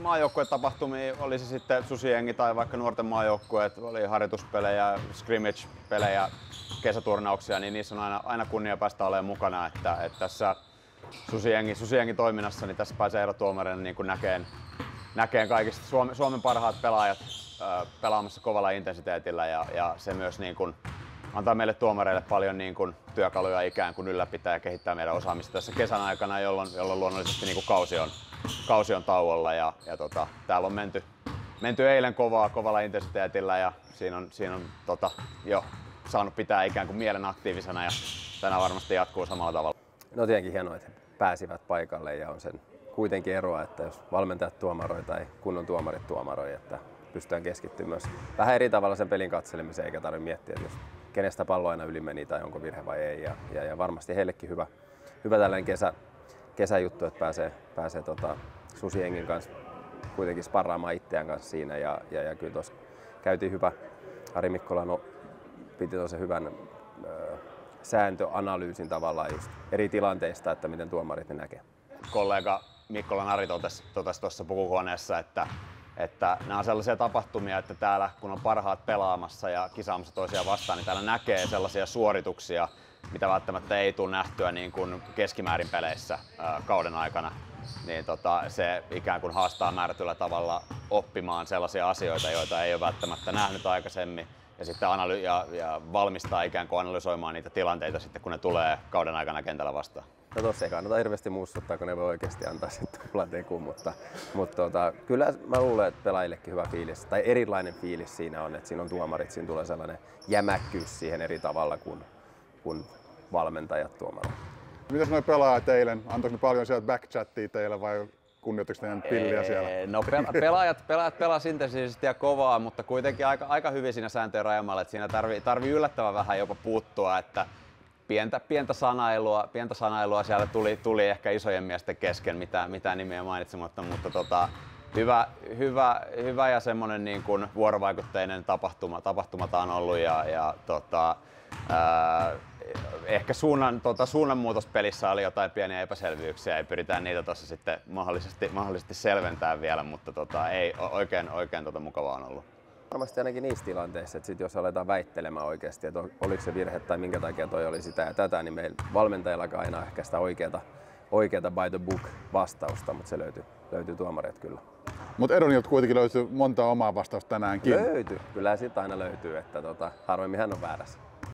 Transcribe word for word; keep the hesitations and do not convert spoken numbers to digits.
maajoukkuetapahtumia, oli se sitten Susijengi tai vaikka nuorten maajoukkueet, oli harjoituspelejä, scrimmage-pelejä, kesäturnauksia, niin niissä on aina, aina kunnia päästä olemaan mukana. Että, että tässä Susijengi, Susijengi toiminnassa niin tässä pääsee erotuomarina niin näkeen, näkeen kaikista Suomen, Suomen parhaat pelaajat ää, pelaamassa kovalla intensiteetillä ja, ja se myös niin kuin antaa meille tuomareille paljon niin kuin työkaluja ikään kuin ylläpitää ja kehittää meidän osaamista tässä kesän aikana, jolloin, jolloin luonnollisesti niin kuin kausi, on, kausi on tauolla. Ja, ja tota, täällä on menty, menty eilen kovaa, kovalla intensiteetillä ja siinä on, siinä on tota, jo saanut pitää ikään kuin mielen aktiivisena ja tänään varmasti jatkuu samalla tavalla. No tietenkin hienoa, että he pääsivät paikalle ja on sen kuitenkin eroa, että jos valmentajat tuomaroi tai kunnon tuomarit tuomaroi, että pystytään keskittymään myös vähän eri tavalla sen pelin katselemiseen eikä tarvitse miettiä, että jos kenestä pallo aina yli meni tai onko virhe vai ei. Ja, ja, ja varmasti heillekin hyvä, hyvä tällainen kesä, kesäjuttu, että pääsee, pääsee tota, Susiengin kanssa kuitenkin sparraamaan itseään kanssa siinä. Ja, ja, ja kyllä tuossa käytiin hyvä, Ari Mikkola no, piti tuossa hyvän ö, sääntöanalyysin tavallaan just eri tilanteista, että miten tuomarit ne näkee. Kollega Mikkolan Ari totesi tuossa pukuhuoneessa, että Että nämä on sellaisia tapahtumia, että täällä kun on parhaat pelaamassa ja kisaamassa toisiaan vastaan, niin täällä näkee sellaisia suorituksia, mitä välttämättä ei tule nähtyä niin kuin keskimäärin peleissä ää, kauden aikana. Niin tota, se ikään kuin haastaa määrätyllä tavalla oppimaan sellaisia asioita, joita ei ole välttämättä nähnyt aikaisemmin. Ja sitten analy- ja, ja valmistaa ikään kuin analysoimaan niitä tilanteita sitten, kun ne tulee kauden aikana kentällä vastaan. No tossa ei kannata hirveästi muistuttaa, kun ne voi oikeasti antaa sitten tuplatekun, mutta, mutta tota, kyllä mä luulen, että pelaajillekin hyvä fiilis, tai erilainen fiilis siinä on, että siinä on tuomarit, siinä tulee sellainen jämäkkyys siihen eri tavalla kuin, kuin valmentajat tuomarilla. Mitäs noi pelaajat eilen, antoiko ne paljon sieltä backchattia teille vai kunnioittiko ne pilliä siellä? No pelaajat, pelaajat pelasivat intensiivisesti ja kovaa, mutta kuitenkin aika, aika hyvin siinä sääntöjen rajamaalla, että siinä tarvii, tarvii yllättävän vähän jopa puuttua, että Pientä, pientä, sanailua, pientä sanailua siellä tuli, tuli ehkä isojen miesten kesken, mitä, mitä nimiä mainitsematta, mutta tota, hyvä, hyvä, hyvä ja semmoinen niin kuin vuorovaikutteinen tapahtuma, tapahtuma on ollut ja, ja tota, ää, ehkä suunnan, tota, suunnanmuutos pelissä oli jotain pieniä epäselvyyksiä ja pyritään niitä tuossa sitten mahdollisesti, mahdollisesti selventää vielä, mutta tota, ei oikein, oikein tota mukavaa on ollut. Varmasti ainakin niissä tilanteissa, että sit jos aletaan väittelemään oikeasti, että oliko se virhe tai minkä takia toi oli sitä ja tätä, niin meillä valmentajillakaan aina ehkä sitä oikeata, oikeata by the book vastausta, mutta se löytyy, löytyy tuomareet kyllä. Mutta Edonilta kuitenkin löytyy monta omaa vastausta tänäänkin. Löytyy, kyllä sitä aina löytyy, että tota, harvemmin hän on väärässä.